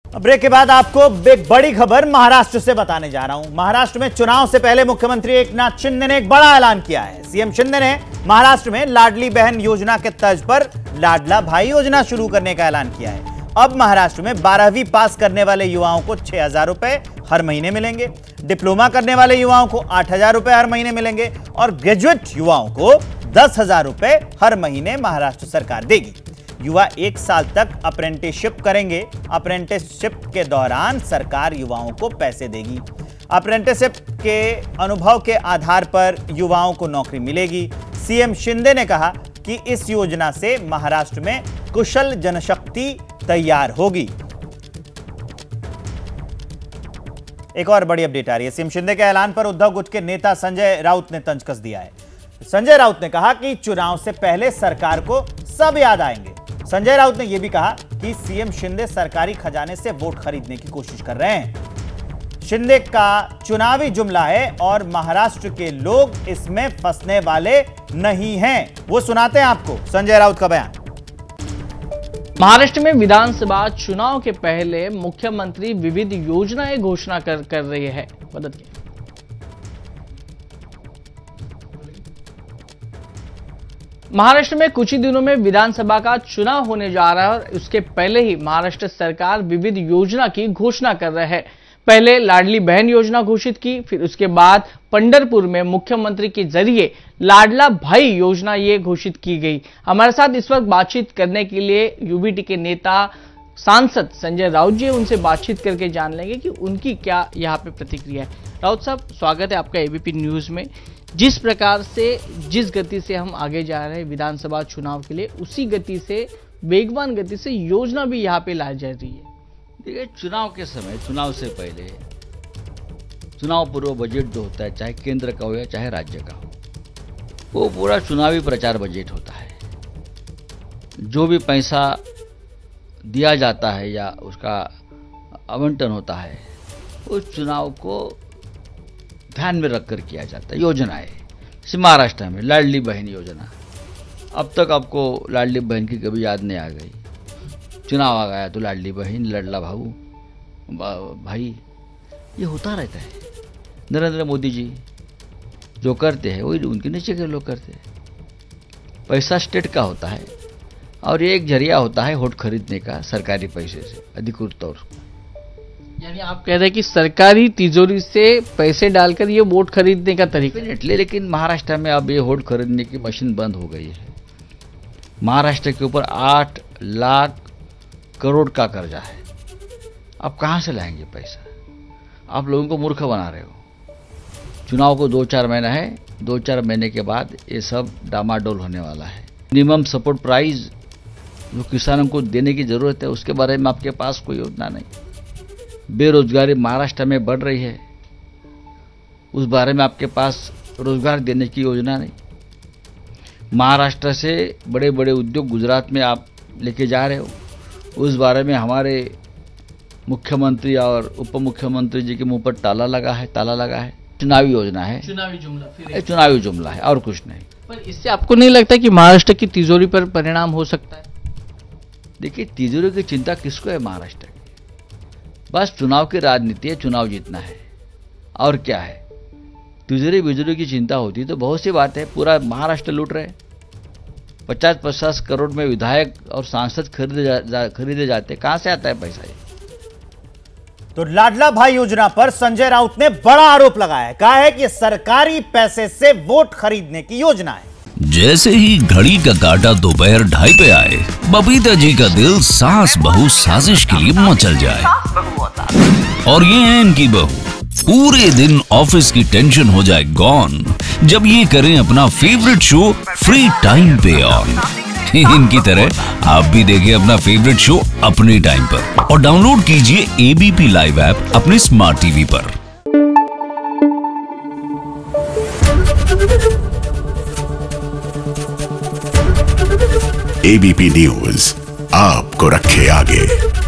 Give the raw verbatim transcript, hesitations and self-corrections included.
Break के बाद आपको एक बड़ी खबर महाराष्ट्र से बताने जा रहा हूं। महाराष्ट्र में चुनाव से पहले मुख्यमंत्री एकनाथ शिंदे ने एक बड़ा ऐलान किया है। सीएम शिंदे ने महाराष्ट्र में लाडली बहन योजना के तर्ज पर लाडला भाई योजना शुरू करने का ऐलान किया है। अब महाराष्ट्र में बारहवीं पास करने वाले युवाओं को छह हजार रुपए हर महीने मिलेंगे, डिप्लोमा करने वाले युवाओं को आठ हजार रुपए हर महीने मिलेंगे और ग्रेजुएट युवाओं को दस हजार रुपए हर महीने महाराष्ट्र सरकार देगी। युवा एक साल तक अप्रेंटिसशिप करेंगे। अप्रेंटिसशिप के दौरान सरकार युवाओं को पैसे देगी। अप्रेंटिसशिप के अनुभव के आधार पर युवाओं को नौकरी मिलेगी। सीएम शिंदे ने कहा कि इस योजना से महाराष्ट्र में कुशल जनशक्ति तैयार होगी। एक और बड़ी अपडेट आ रही है। सीएम शिंदे के ऐलान पर उद्धव गुट के नेता संजय राउत ने तंज कस दिया है। संजय राउत ने कहा कि चुनाव से पहले सरकार को सब याद आएंगे। संजय राउत ने यह भी कहा कि सीएम शिंदे सरकारी खजाने से वोट खरीदने की कोशिश कर रहे हैं। शिंदे का चुनावी जुमला है और महाराष्ट्र के लोग इसमें फंसने वाले नहीं हैं। वो सुनाते हैं आपको संजय राउत का बयान। महाराष्ट्र में विधानसभा चुनाव के पहले मुख्यमंत्री विविध योजनाएं घोषणा कर कर रही है। मदद की महाराष्ट्र में कुछ ही दिनों में विधानसभा का चुनाव होने जा रहा है और उसके पहले ही महाराष्ट्र सरकार विविध योजना की घोषणा कर रहे हैं। पहले लाडली बहन योजना घोषित की, फिर उसके बाद पंढरपुर में मुख्यमंत्री के जरिए लाडला भाई योजना ये घोषित की गई। हमारे साथ इस वक्त बातचीत करने के लिए यूबीटी के नेता सांसद संजय राउत जी, उनसे बातचीत करके जान लेंगे कि उनकी क्या यहाँ पे प्रतिक्रिया है। राउत साहब, स्वागत है आपका एबीपी न्यूज में। जिस प्रकार से जिस गति से हम आगे जा रहे हैं विधानसभा चुनाव के लिए, उसी गति से वेगवान गति से योजना भी यहाँ पे लाई जा रही है। देखिए, चुनाव के समय, चुनाव से पहले चुनाव पूर्व बजट जो होता है, चाहे केंद्र का हो या चाहे राज्य का हो, वो पूरा चुनावी प्रचार बजट होता है। जो भी पैसा दिया जाता है या उसका आवंटन होता है, उस चुनाव को ध्यान में रखकर किया जाता है। योजनाएं जैसे महाराष्ट्र में लाडली बहन योजना, अब तक आपको लाडली बहन की कभी याद नहीं आ गई। चुनाव आ गया तो लाडली बहन, लाडला भाऊ भाई, ये होता रहता है। नरेंद्र मोदी जी जो करते हैं वही उनके नीचे के लोग करते हैं। पैसा स्टेट का होता है और ये एक जरिया होता है वोट खरीदने का सरकारी पैसे से, अधिकृत तौर। यानी आप कह रहे हैं कि सरकारी तिजोरी से पैसे डालकर ये वोट खरीदने का तरीका है। लेकिन महाराष्ट्र में अब ये वोट खरीदने की मशीन बंद हो गई है। महाराष्ट्र के ऊपर आठ लाख करोड़ का कर्जा है। आप कहाँ से लाएंगे पैसा? आप लोगों को मूर्ख बना रहे हो। चुनाव को दो चार महीना है, दो चार महीने के बाद ये सब डामाडोल होने वाला है। मिनिमम सपोर्ट प्राइस जो किसानों को देने की जरूरत है, उसके बारे में आपके पास कोई योजना नहीं। बेरोजगारी महाराष्ट्र में बढ़ रही है, उस बारे में आपके पास रोजगार देने की योजना नहीं। महाराष्ट्र से बड़े बड़े उद्योग गुजरात में आप लेके जा रहे हो, उस बारे में हमारे मुख्यमंत्री और उप मुख्यमंत्री जी के मुंह पर ताला लगा है ताला लगा है। चुनावी योजना है, चुनावी जुमला फिर चुनावी जुमला है और कुछ नहीं। पर इससे आपको नहीं लगता कि महाराष्ट्र की तिजोरी पर परिणाम हो सकता है? देखिए, तिजोरी की चिंता किसको है? महाराष्ट्र की बस चुनाव की राजनीति है, चुनाव जीतना है और क्या है। तिजोरी बिजोरी की चिंता होती तो बहुत सी बात है। पूरा महाराष्ट्र लूट रहे, पचास पचास करोड़ में विधायक और सांसद खरीदे जा, जा, खरीदे जाते। कहां से आता है पैसा ये? तो लाडला भाई योजना पर संजय राउत ने बड़ा आरोप लगाया। कहा है कि सरकारी पैसे से वोट खरीदने की योजना है। जैसे ही घड़ी का काटा दोपहर ढाई पे आए, बबीता जी का दिल सास बहू साजिश के लिए मचल जाए। और ये है इनकी बहू, पूरे दिन ऑफिस की टेंशन हो जाए गॉन जब ये करें अपना फेवरेट शो फ्री टाइम पे ऑन। इनकी तरह आप भी देखें अपना फेवरेट शो अपने टाइम पर और डाउनलोड कीजिए एबीपी लाइव ऐप अपने स्मार्ट टीवी पर। एबीपी न्यूज आपको रखे आगे।